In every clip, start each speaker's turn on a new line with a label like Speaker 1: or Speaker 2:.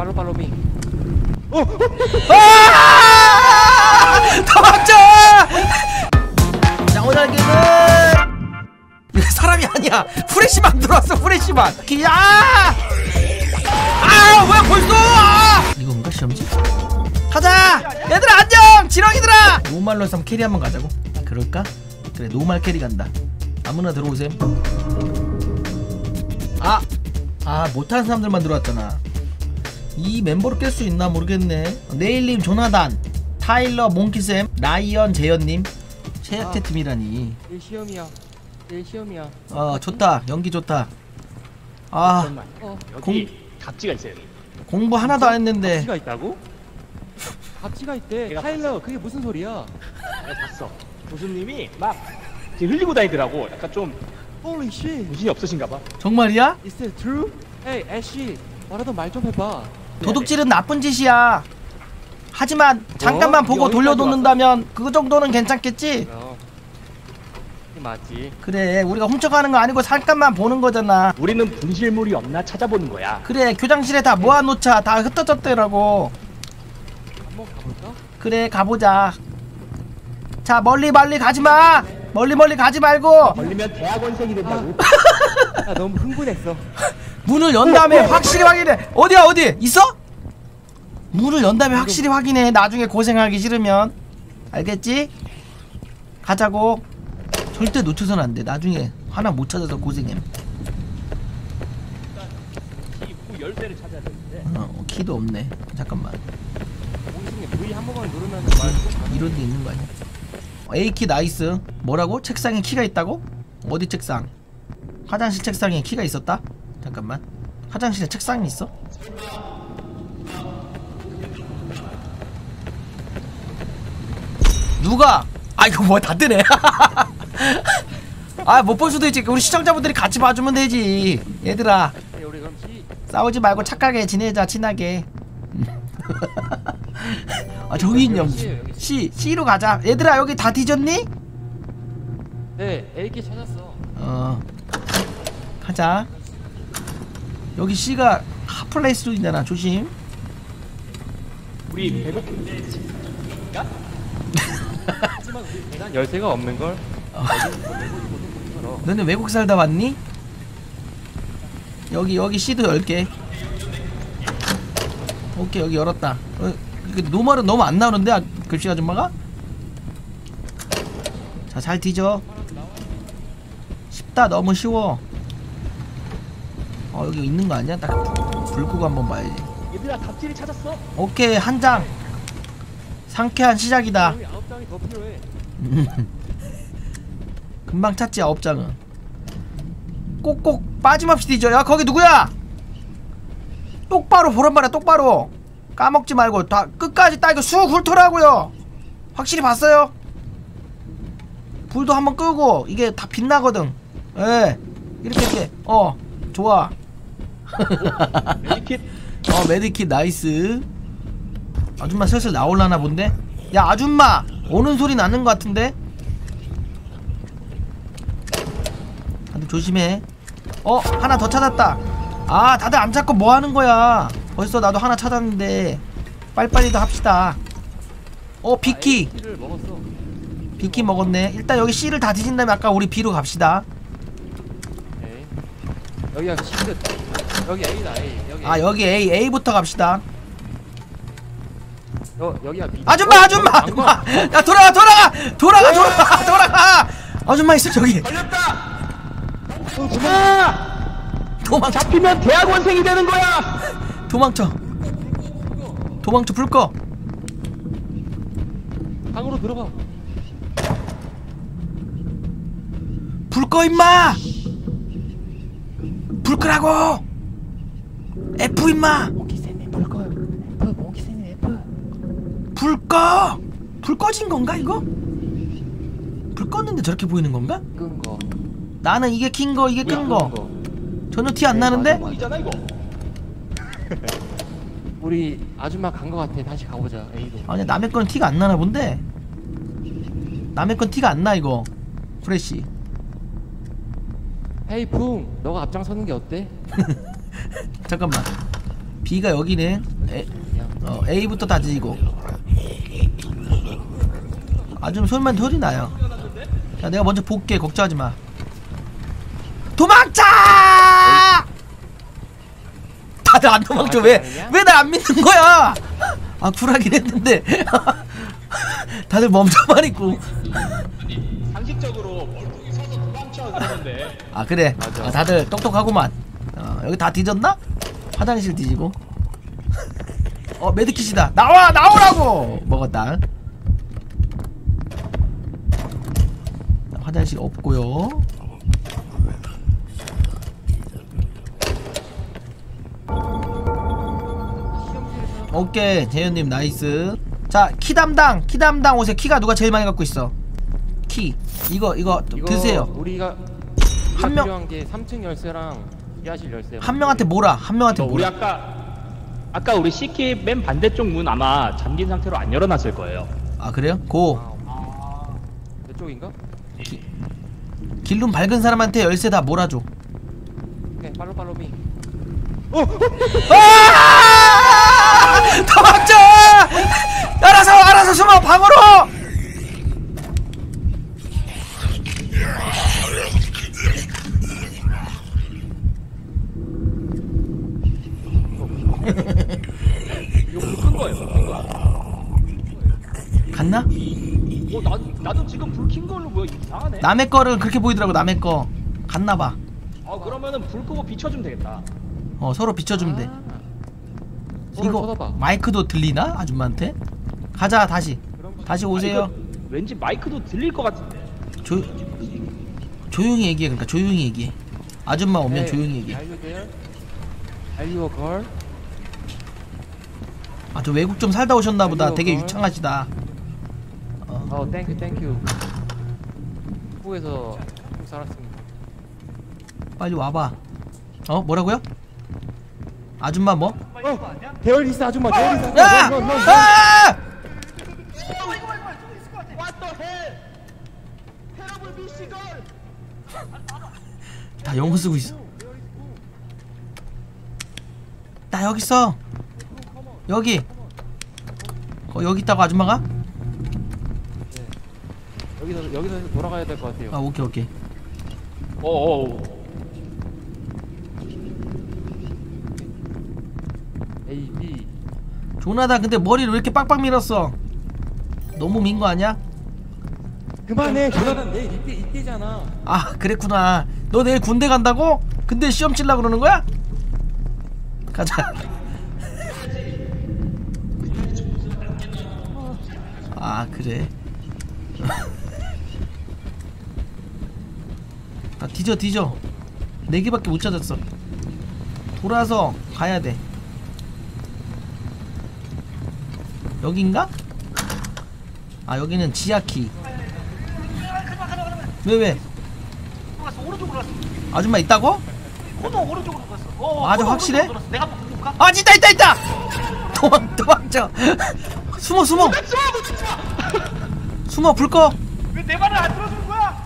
Speaker 1: 팔로미.
Speaker 2: 도망쳐! 자, 오늘 게임은 이거 사람이 아니야. 후레쉬만 들어왔어. 후레쉬만. 야! 아, 뭐야 벌써? 이건가 시험지? 가자! 얘들아 안녕! 지렁이들아! 노말로 해서 캐리 한번 가자고. 그럴까? 그래, 노말 캐리 간다. 아무나 들어오셈. 못하는 사람들만 들어왔잖아. 이 멤버로 깰 수 있나 모르겠네. 네일님, 조나단, 타일러, 몽키쌤, 라이언, 재현님. 최약태 팀이라니.
Speaker 1: 내일 시험이야. 내일 시험이야.
Speaker 2: 좋다. 연기 좋다.
Speaker 3: 여기 답지가 있어요.
Speaker 2: 공부 하나도 안 했는데.
Speaker 1: 답지가 있다고? 답지가 있대. 타일러, 그게 무슨 소리야?
Speaker 3: 내가 봤어. 교수님이 막 흘리고 다니더라고. 약간 좀
Speaker 1: Holy shit.
Speaker 3: 정신이 없으신가봐.
Speaker 2: 정말이야?
Speaker 1: Is that true? Hey, 애쉬. 말하던 말 좀 해봐.
Speaker 2: 도둑질은 나쁜 짓이야. 하지만 잠깐만 보고
Speaker 1: 여기까지
Speaker 2: 돌려놓는다면 그 정도는 괜찮겠지?
Speaker 1: 맞지.
Speaker 2: 그래, 우리가 훔쳐가는 거 아니고 잠깐만 보는 거잖아.
Speaker 3: 우리는 분실물이 없나 찾아보는 거야.
Speaker 2: 그래, 교장실에 다 모아놓자. 다 흩어졌더라고.
Speaker 1: 한번 가볼까?
Speaker 2: 그래, 가보자. 자, 멀리 가지마. 멀리 가지 말고.
Speaker 3: 걸리면 대학원생이 된다고.
Speaker 1: 나 너무 흥분했어.
Speaker 2: 문을 연 다음에 확실히 확인해. 어디야, 어디 있어? 문을 연 다음에 확실히 확인해. 나중에 고생하기 싫으면. 알겠지? 가자고. 절대 놓쳐서는 안 돼. 나중에 하나 못 찾아서 고생해.
Speaker 3: 키 열쇠를 찾아야 되는데.
Speaker 2: 키도 없네. 잠깐만.
Speaker 1: 공중에 V 한 번만 누르면
Speaker 2: 이런 데 있는 거 아니야? A키 나이스. 뭐라고? 책상에 키가 있다고? 어디 책상? 화장실 책상에 키가 있었다? 잠깐만. 화장실에 책상이 있어? 누가? 이거 뭐 다 뜨네. 못 볼 수도 있지. 우리 시청자분들이 같이 봐주면 되지. 얘들아,
Speaker 1: 우리 그럼
Speaker 2: 싸우지 말고 착하게 지내자. 친하게. 저기 있냐. C로 가자. 얘들아, 여기 다 뒤졌니?
Speaker 1: 네, A키 찾았어.
Speaker 2: 가자. 여기 C가 핫플레이스로 있잖아. 조심.
Speaker 3: 우리 배고픈데.
Speaker 1: 하지만 우리 계단 열쇠가 없는 걸.
Speaker 2: 너네 외국 살다 왔니? 여기 C도 열게. 오케이, 여기 열었다. 노말은 너무 안 나오는데, 글씨 아줌마가? 자, 잘 뒤져. 쉽다. 너무 쉬워. 여기 있는 거 아니야? 딱 불 끄고 한번 봐야지.
Speaker 3: 얘들아, 답지를 찾았어.
Speaker 2: 오케이, 한 장. 상쾌한 시작이다.
Speaker 1: 여기 9장이 더 필요해.
Speaker 2: 금방 찾지. 9장은 꼭꼭 빠짐없이 뒤져. 야, 거기 누구야? 똑바로 보란 말이야. 똑바로 까먹지 말고 다 끝까지 딱 이거 쑥 훑으라고요. 확실히 봤어요? 불도 한번 끄고. 이게 다 빛나거든. 이렇게 좋아.
Speaker 3: 메디킷.
Speaker 2: 메디킷 나이스. 아줌마 슬슬 나올라나 본데? 야, 아줌마 오는 소리 나는 것 같은데? 다들 조심해. 하나 더 찾았다. 다들 안 찾고 뭐 하는 거야? 벌써 나도 하나 찾았는데. 빨리빨리 더 합시다. 비키.
Speaker 1: A키를 먹었어.
Speaker 2: 비키 먹었네. 일단 여기 C를 다 뒤진 다음에 아까 우리 B로 갑시다.
Speaker 1: 오케이. 여기가 C끝. 여기 A다, A.
Speaker 2: 여기 A부터 갑시다.
Speaker 1: 여기가 B.
Speaker 2: 아줌마! 야, 돌아가! 아줌마 있어, 저기.
Speaker 3: 걸렸다.
Speaker 2: 도망쳐.
Speaker 3: 잡히면 대학원생이 되는 거야.
Speaker 2: 도망쳐, 불 꺼.
Speaker 1: 방으로 들어가.
Speaker 2: 불 꺼, 임마! 불 끄라고! F, 임마!
Speaker 1: 몽키쌤이 불 꺼요. 몽키쌤이 F.
Speaker 2: 불 꺼! 불 꺼진 건가, 이거? 불 껐는데 저렇게 보이는 건가?
Speaker 1: 끈 거.
Speaker 2: 나는 이게 킨 거, 이게 끈 거. 전혀 티 안 나는데?
Speaker 3: 이잖아 이거.
Speaker 1: 우리 아줌마 간 거 같아. 다시 가보자. A로.
Speaker 2: 아니야, 남의 건 티가 안 나나 본데? 남의 건 티가 안 나, 이거. 프레쉬.
Speaker 1: 헤이 풍, 너가 앞장서는 게 어때?
Speaker 2: 잠깐만. B가 여기네. A부터 다 뒤지고. 아좀 소리만 털이 나요. 자 내가 먼저 볼게. 걱정하지마. 도망쳐! 다들 안 도망쳐. 왜 날 안 믿는 거야? 아 쿨하긴 했는데 다들 멈춰만 있고.
Speaker 3: 상식적으로 멀뚱히 서서 도망쳐 그러는데.
Speaker 2: 아 그래. 아, 다들 똑똑하구만. 여기 다 뒤졌나? 화장실 뒤지고. 메드킷이다. 나오라고. 먹었다. 화장실 없고요. 오케이 재현님 나이스. 자 키 담당 오세요. 키가 누가 제일 많이 갖고 있어? 키 이거 드세요.
Speaker 1: 우리가
Speaker 2: 한 명-
Speaker 1: 필요한 게 3층 열쇠랑 지하실 열쇠.
Speaker 2: 한 명한테 몰아. 한 명한테
Speaker 3: 우리
Speaker 2: 몰아.
Speaker 3: 아까 우리 C키 맨 반대쪽 문 아마 잠긴 상태로 안 열어놨을 거예요.
Speaker 2: 아 그래요? 고.
Speaker 1: 이쪽인가?
Speaker 2: 길룸 밝은 사람한테 열쇠 다 몰아줘.
Speaker 1: 오케이 팔로미.
Speaker 2: 도망쳐! 알아서 숨어. 방으로.
Speaker 3: 이거 불 끈 거예요. 불 끈 거.
Speaker 2: 갔나?
Speaker 3: 나도 지금 불 킨 걸로 뭐 이상하네.
Speaker 2: 남의 거를 그렇게 보이더라고. 남의 거 갔나봐.
Speaker 3: 그러면은 불 끄고 비춰주면 되겠다.
Speaker 2: 서로 비춰주면 돼.
Speaker 1: 서로
Speaker 2: 이거
Speaker 1: 쳐다봐.
Speaker 2: 마이크도 들리나? 아줌마한테? 가자 다시 오세요.
Speaker 3: 이거 왠지 마이크도 들릴 것 같은데.
Speaker 2: 조용히 얘기해. 그러니까 조용히 얘기해. 아줌마 오면 조용히 얘기해.
Speaker 1: Are you there? Are you a girl?
Speaker 2: 아 저 외국 좀 살다 오셨나보다. 되게
Speaker 1: 걸?
Speaker 2: 유창하시다.
Speaker 1: 땡큐. 후에서 좀 살았습니다.
Speaker 2: 빨리 와봐. 뭐라고요? 아줌마 뭐?
Speaker 1: 데얼리스 아줌마. 데얼리스
Speaker 2: 야!
Speaker 1: 아줌마.
Speaker 2: 아!
Speaker 3: What the hell? 테러블 미시걸.
Speaker 2: 다 영어 쓰고 있어. 나 여기 있어. 여기. 여기 있다고 아줌마가?
Speaker 1: 여기서 돌아가야 될 것 같아요.
Speaker 2: 아 오케이.
Speaker 1: A, B.
Speaker 2: 조나단 근데 머리를 왜 이렇게 빡빡 밀었어? 너무 민 거 아니야?
Speaker 1: 그만해. 조나단 내일 이때잖아.
Speaker 2: 아 그랬구나. 너 내일 군대 간다고? 근데 시험 치려고 그러는 거야? 가자. 아 그래. 아 뒤져. 4개밖에 못 찾았어. 돌아서 가야 돼. 여긴가? 아 여기는 지하키. 왜?
Speaker 4: 오른쪽으로 갔어.
Speaker 2: 아줌마 있다고?
Speaker 4: 오른쪽으로 갔어.
Speaker 2: 맞아, 확실해?
Speaker 4: 오른쪽으로 갔어. 내가 한번 볼까?
Speaker 2: 아 있다. 도망쳐. 숨어 불 꺼.
Speaker 4: 왜 내 말을 안 들어주는 거야?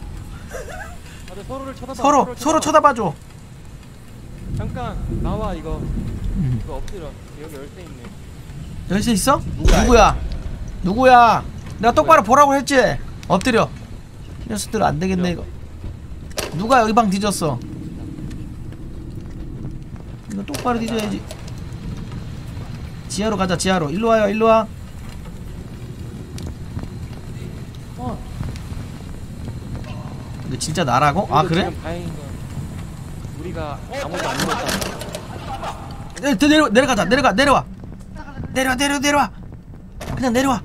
Speaker 1: 서로를 쳐다봐.
Speaker 2: 서로 쳐다봐줘.
Speaker 1: 잠깐 나와 이거. 이거 엎드려. 여기 열쇠 있네.
Speaker 2: 열쇠 있어? 누구야? 내가 똑바로 보라고 했지? 엎드려. 이 녀석들 안 되겠네 이거. 누가 여기 방 뒤졌어? 이거 똑바로 뒤져야지. 지하로 가자. 지하로. 일로 와. 근데 진짜 나라고? 아 그래?
Speaker 1: 지금 다행인 건 우리가 아무도 안 죽었다.
Speaker 2: 내려가자. 내려와. 그냥 내려와.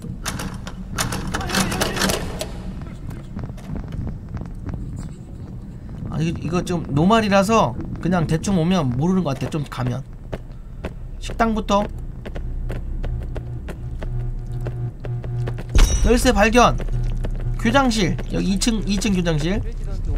Speaker 2: 아 이거 좀 노말이라서 그냥 대충 오면 모르는 것 같아. 좀 가면 식당부터. 열쇠 발견. 교장실. 여기 2층 교장실.
Speaker 1: 프레지던트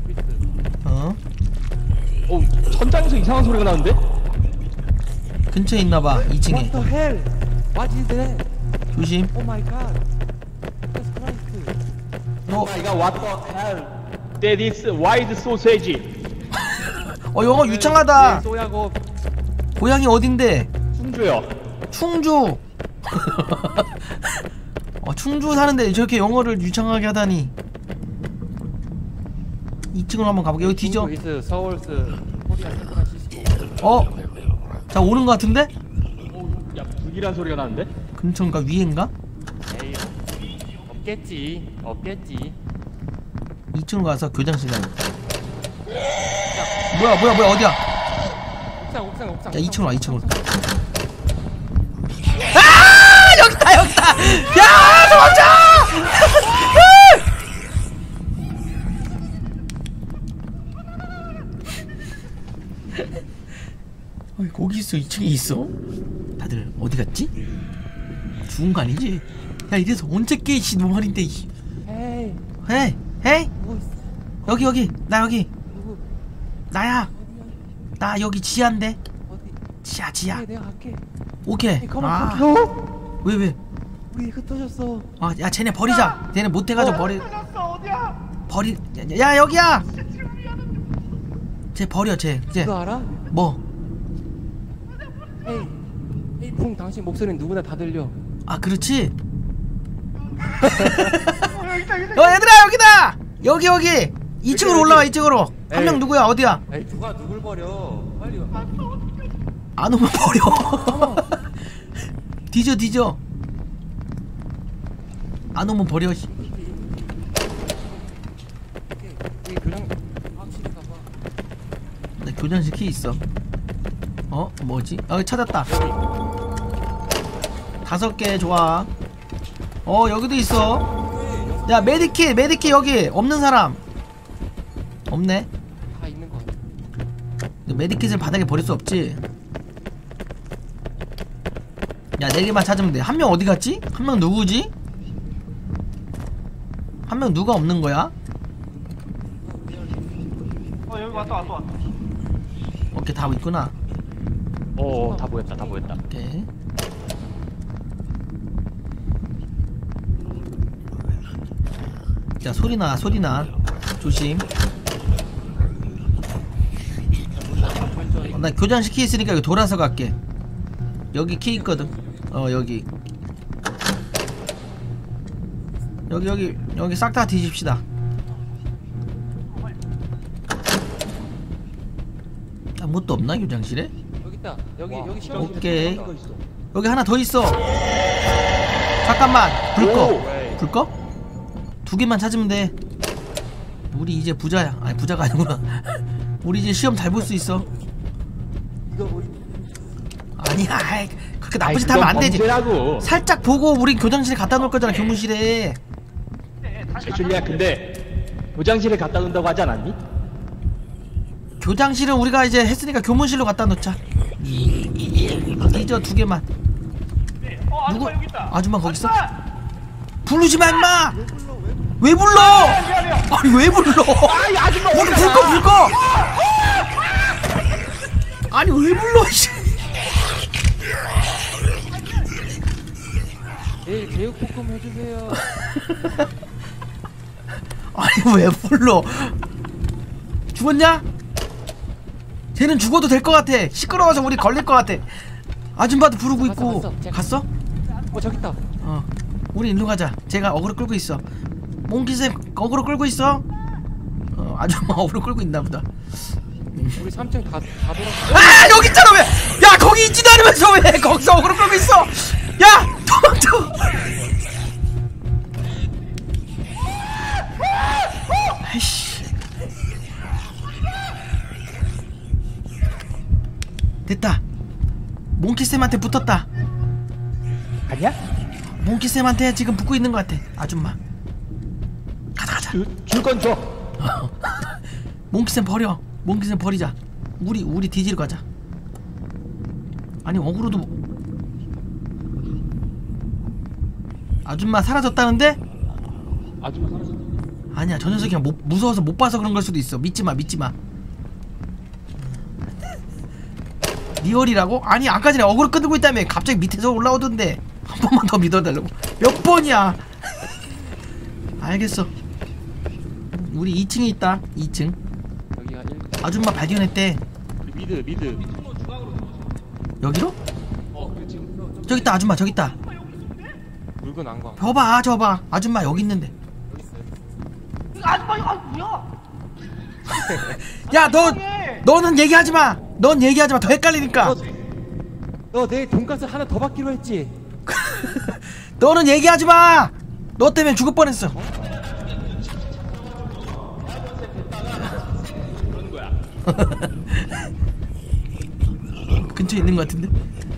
Speaker 1: 오피스.
Speaker 3: 천장에서 이상한 소리가 나는데?
Speaker 2: 근처에 있나봐. 2층에.
Speaker 1: What the hell? What is that?
Speaker 2: 조심.
Speaker 1: Oh my god. Jesus Christ.
Speaker 2: 너
Speaker 3: 이거 what the hell? That is white sausage.
Speaker 2: 영어 유창하다.
Speaker 1: 쏘야고
Speaker 2: 고향이 어딘데?
Speaker 1: 충주.
Speaker 3: 충주요.
Speaker 2: 충주. 충주 사는데 저렇게 영어를 유창하게 하다니. 2층으로 한번 가볼게. 여기 뒤져.
Speaker 1: 중국이스 서울스 코리아 샌프란시스코.
Speaker 2: 자 오는 것 같은데?
Speaker 3: 야 불길한 소리가 나는데?
Speaker 2: 근처인가 위엔가?
Speaker 1: 에이 없겠지.
Speaker 2: 2층으로 가서 교장실 가야 돼. 뭐야 어디야?
Speaker 1: 옥상.
Speaker 2: 야 2층으로 와 2층으로. 아 여기다. 야 도망쳐! 거기 있어 2층에 있어. 다들 어디 갔지? 죽은 거 아니지? 야 이래서 언제 깨 이씨 노말인데.
Speaker 1: 에이
Speaker 2: 헤이
Speaker 1: 누구 있어?
Speaker 2: 여기 나 여기
Speaker 1: 누구?
Speaker 2: 나야. 나 여기 지하인데.
Speaker 1: 어디?
Speaker 2: 지하.
Speaker 1: 그래, 내가 갈게.
Speaker 2: 오케이. 왜?
Speaker 1: 우리 흩어졌어.
Speaker 2: 야 쟤네 버리자. 쟤네 못해가지고 버리. 야 여기야. 쟤 버려 쟤.
Speaker 1: 그거 알아?
Speaker 2: 뭐?
Speaker 1: 에이 풍 당신 목소리는 누구나 다 들려.
Speaker 2: 아 그렇지. 얘들아 여기다. 여기 2층으로 올라와 2층으로. 한 명 누구야 어디야?
Speaker 1: 에이 누가 누굴 버려? 빨리 와.
Speaker 2: 안 오면 버려. 뒤져. 안 오면 버려.
Speaker 1: 우리 교장 확실히 가봐.
Speaker 2: 나 교장실 키 있어. 뭐지? 찾았다. 5개 좋아. 여기도 있어. 야 메디킷 여기 없는 사람 없네.
Speaker 1: 다 있는 거 같아.
Speaker 2: 메디킷을 바닥에 버릴 수 없지. 야 4개만 찾으면 돼. 한 명 어디 갔지? 한 명 누구지? 한 명 누가 없는 거야?
Speaker 4: 여기 왔다.
Speaker 2: 오케이 다 있구나.
Speaker 3: 다 보였다.
Speaker 2: 오케이. 자 소리나 조심. 나 교장실 키 있으니까 여기 돌아서 갈게. 여기 키 있거든. 여기 싹 다 뒤집시다. 아무것도 없나 교장실에?
Speaker 1: 여기 있다. 여기 시험.
Speaker 2: 오케이. 여기 하나 더 있어. 잠깐만. 불 꺼? 2개만 찾으면 돼. 우리 이제 부자야. 아니 부자가 아니구나. 우리 이제 시험 잘 볼 수 있어.
Speaker 1: 이거 뭐?
Speaker 2: 아니야. 그렇게 나쁜 짓 하면 안 되지.
Speaker 3: 범죄라고.
Speaker 2: 살짝 보고 우리 교장실에 갖다 놓을 거잖아. 교무실에.
Speaker 3: 제출리야 근데 교장실에 갖다 놓는다고 하지 않았니?
Speaker 2: 교장실은 우리가 이제 했으니까 교무실로 갖다 놓자. 뒤져 2개만.
Speaker 4: 아줌마 여기 있다.
Speaker 2: 아줌마 거기 있어? 부르지 마 임마. 왜 불러? 아니 왜 불러?
Speaker 3: 아줌마
Speaker 2: 불 꺼. 아니 왜 불러?
Speaker 1: 내일 제육볶음 해주세요.
Speaker 2: 아니 왜 불러? 죽었냐? 쟤는 죽어도 될 것 같아. 시끄러워서 우리 걸릴 것 같아. 아줌마도 부르고 있고. 갔어?
Speaker 1: 저기 있다.
Speaker 2: 우리 일로 가자. 제가 어그로 끌고 있어. 몽키쌤 어그로 끌고 있어. 아줌마 어그로 끌고 있나 보다.
Speaker 1: 우리 3층 다 돌았어.
Speaker 2: 아 여기 있잖아 왜? 야 거기 있지도 않으면서 왜 거기서 어그로 끌고 있어? 야 도망쳐. 아이씨. 됐다. 몽키쌤한테 붙었다.
Speaker 3: 아니야?
Speaker 2: 몽키쌤한테 지금 붙고 있는 것 같아. 아줌마 가자.
Speaker 3: 줄 건 줘.
Speaker 2: 몽키쌤 버려. 몽키쌤 버리자. 우리 뒤지러 가자. 아니 어그로도 아줌마 사라졌다는데?
Speaker 3: 아줌마 사라졌다.
Speaker 2: 아니야 저 녀석이 그냥 무서워서 못 봐서 그런 걸 수도 있어. 믿지마. 리얼이라고? 아니 아까 전에 어그로 끄고 있다며. 갑자기 밑에서 올라오던데. 한 번만 더 믿어달라고. 몇 번이야. 알겠어. 우리 2층에 있다. 2층
Speaker 1: 여기가 1.
Speaker 2: 아줌마 발견했대.
Speaker 1: 미드.
Speaker 2: 여기로? 저기 있다 아줌마 저기 있다.
Speaker 1: 물건 안 가.
Speaker 2: 저봐 저봐 아줌마 여기 있는데.
Speaker 1: 여기 있어.
Speaker 4: 아줌마 이거 뭐야?
Speaker 2: 야 너는 얘기하지 마. 넌 얘기하지 마. 더 헷갈리니까.
Speaker 1: 너 내일 돈가스 하나 더 받기로 했지?
Speaker 2: 너는 얘기하지 마. 너 때문에 죽을 뻔했어. 근처에 있는 것 같은데.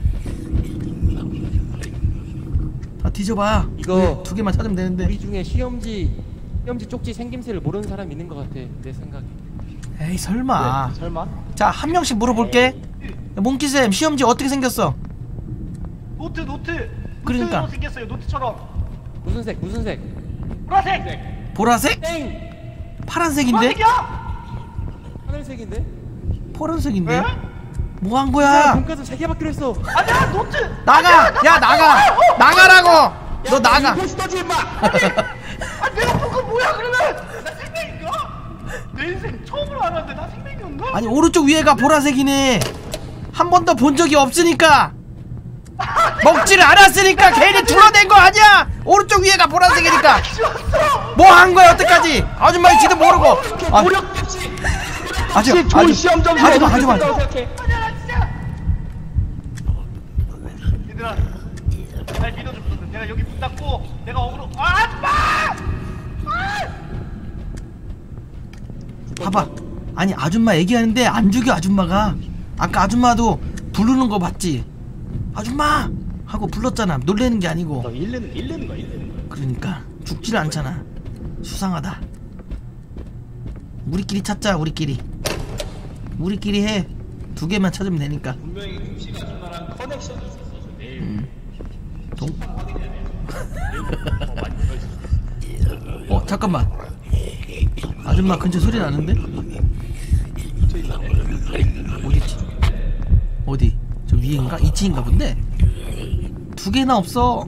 Speaker 2: 다 뒤져봐.
Speaker 1: 이거
Speaker 2: 두 개만 찾으면 되는데.
Speaker 1: 우리 중에 시험지 쪽지 생김새를 모르는 사람 있는 것 같아. 내 생각에.
Speaker 2: 에이 설마.
Speaker 3: 설마?
Speaker 2: 자 한 명씩 물어볼게. 몽키쌤 시험지 어떻게 생겼어?
Speaker 4: 노트.
Speaker 2: 그러니까.
Speaker 4: 노트로 생겼어요. 노트처럼.
Speaker 1: 무슨 색? 무슨 색?
Speaker 4: 보라색.
Speaker 2: 보라색?
Speaker 1: 땡!
Speaker 2: 파란색인데?
Speaker 4: 보라색이야?
Speaker 1: 하늘색인데?
Speaker 2: 파란색인데?
Speaker 4: 왜?
Speaker 2: 뭐 한
Speaker 1: 야,
Speaker 2: 거야?
Speaker 1: 돈가스 3개 받기로 했어.
Speaker 4: 아니야 노트.
Speaker 2: 나가! 야 나가! 나가라고! 너 나가!
Speaker 3: 포스터지 임마.
Speaker 4: 아 내가 본 거 뭐야 그러면? 나 생명인가? 내 인생 처음으로 알았는데 나 생명이었나?
Speaker 2: 아니 오른쪽 위에가 보라색이네. 한 번도 본 적이 없으니까 먹지를 않았으니까 괜히 둘러댄 거 아니야. 오른쪽 위에가 보라색이니까. 뭐 한 거야 여태까지? 아줌마일지도 모르고.
Speaker 3: 혹시 좋은 시험 점수
Speaker 2: 하지마
Speaker 3: 얻을 수
Speaker 2: 하지마.
Speaker 3: 있다고 생각해.
Speaker 4: 아니야 나 진짜. 얘들아 날 믿어줬거든. 내가 여기 문 닫고 내가 어그로. 아 아줌마!
Speaker 2: 봐봐. 아니 아줌마 얘기하는데 안 죽여 아줌마가. 아까 아줌마도 부르는 거 봤지? 아줌마! 하고 불렀잖아. 놀래는 게 아니고.
Speaker 3: 너 일르는 거야.
Speaker 2: 그러니까 죽지를 않잖아. 수상하다. 우리끼리 찾자. 우리끼리 해. 두 개만 찾으면 되니까.
Speaker 3: 분명히 국식 아줌마랑 커넥션이 있었어. 내일.
Speaker 2: 잠깐만. 아줌마 근처 소리 나는데? 어디지? 어디? 저 위인가? 2층인가 본데? 두 개나 없어.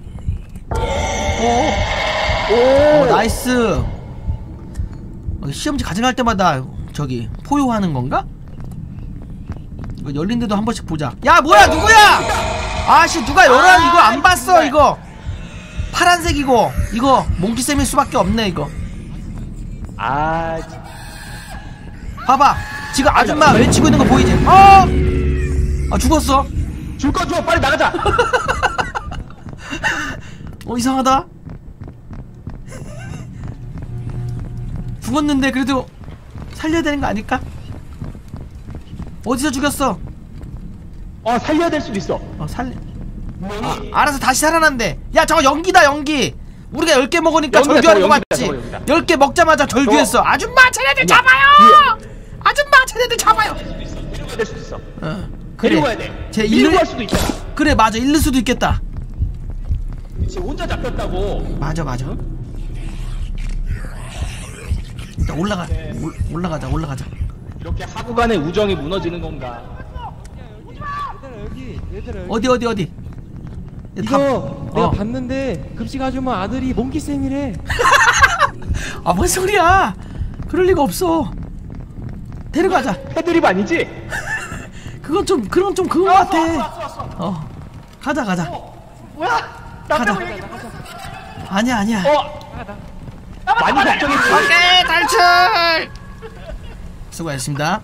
Speaker 2: 오, 나이스. 시험지 가져갈 때마다 저기 포효하는 건가? 이거 열린 데도 한 번씩 보자. 야 뭐야 누구야? 아씨 누가 열어? 이거 안 봤어 이거. 파란색이고 이거 몽키쌤일 수밖에 없네 이거.
Speaker 3: 아,
Speaker 2: 봐봐 지금 아줌마 외치고 있는 거 보이지? 아 죽었어.
Speaker 3: 줄 거 줘. 빨리 나가자.
Speaker 2: 이상하다. 죽었는데 그래도 살려야 되는 거 아닐까? 어디서 죽였어?
Speaker 3: 살려야 될 수도 있어.
Speaker 2: 알아서 다시 살아난대. 야 저거 연기다 연기. 우리가 10개 먹으니까
Speaker 3: 연기다,
Speaker 2: 절규하는 거
Speaker 3: 저거
Speaker 2: 맞지?
Speaker 3: 연기다.
Speaker 2: 10개 먹자마자 절규했어. 아줌마 쟤네들 잡아요. 아줌마 쟤네들 잡아요.
Speaker 3: 데리고 될 수도 있어.
Speaker 2: 그래.
Speaker 3: 데리고 가야 돼.
Speaker 2: 쟤
Speaker 3: 밀고 갈 수도 있잖아.
Speaker 2: 그래 맞아 잃을 수도 있겠다.
Speaker 3: 그치, 혼자 잡혔다고.
Speaker 2: 맞아 일단 올라가자.
Speaker 3: 이렇게 하부간의 우정이 무너지는 건가?
Speaker 1: 얘들아 여기.
Speaker 2: 어디
Speaker 1: 이거 내가 봤는데 급식 아줌마 아들이 몽키쌤이래.
Speaker 2: 뭔 소리야? 그럴 리가 없어. 데려가자.
Speaker 3: 패드립 아니지?
Speaker 2: 그건 좀 그건 것 같아.
Speaker 4: 왔어.
Speaker 2: 가자.
Speaker 4: 뭐야? 나
Speaker 2: 가자.
Speaker 4: 빼고 얘기.
Speaker 2: 아니야.
Speaker 3: 많이 걱정했지.
Speaker 2: 오케이 탈출. 수고하셨습니다.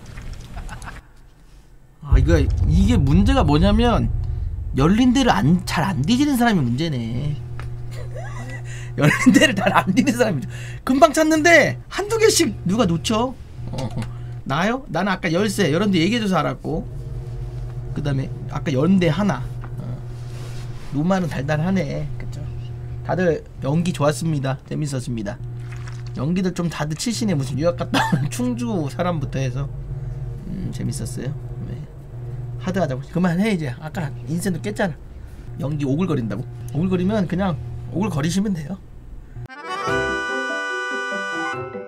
Speaker 2: 이게 문제가 뭐냐면 열린 데를 잘 안 뒤지는 사람이 문제네. 열린 데를 잘 안 뒤지는 사람이 금방 찾는데 한두 개씩 누가 놓쳐. 나요? 나는 아까 열쇠 이런 데 얘기해줘서 알았고, 그 다음에 아까 연대 하나. 노마는 달달하네. 그쵸? 다들 연기 좋았습니다. 재밌었습니다. 연기들 좀 다들 치시네. 무슨 유학 갔다 온 충주 사람부터 해서 재밌었어요. 네. 하드하자고. 그만해 이제. 아까 인센도 깼잖아. 연기 오글거린다고. 오글거리면 그냥 오글거리시면 돼요.